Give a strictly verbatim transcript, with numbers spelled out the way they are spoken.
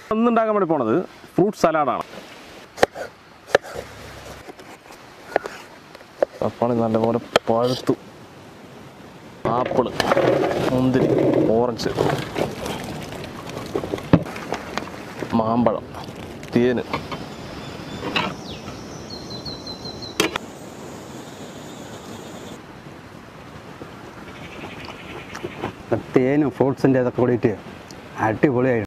ഒന്നുണ്ടാക്കാൻ വേണ്ടി പോണത് ഫ്രൂട്ട് സലാഡാണ്. പപ്പാളി നല്ലപോലെ പഴുത്തു. ആപ്പിള്, മുന്തിരി, ഓറഞ്ച്, മാമ്പഴം, തേന്, തേനും ഫ്രൂട്ട്സിൻ്റെ ഇതൊക്കെ കൂടിയിട്ട് അടിപൊളിയായി.